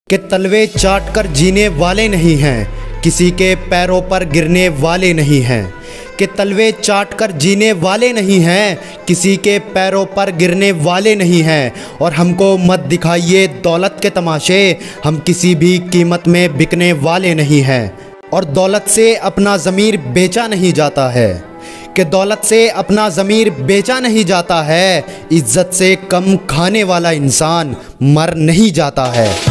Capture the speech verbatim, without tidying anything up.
कि तलवे चाट कर जीने वाले नहीं हैं, किसी के पैरों पर गिरने वाले नहीं हैं। कि तलवे चाट कर जीने वाले नहीं हैं, किसी के पैरों पर गिरने वाले नहीं हैं। और हमको मत दिखाइए दौलत के तमाशे, हम किसी भी कीमत में बिकने वाले नहीं हैं। और दौलत से अपना ज़मीर बेचा नहीं जाता है, कि दौलत से अपना ज़मीर बेचा नहीं जाता है। इज़्ज़त से कम खाने वाला इंसान मर नहीं जाता है।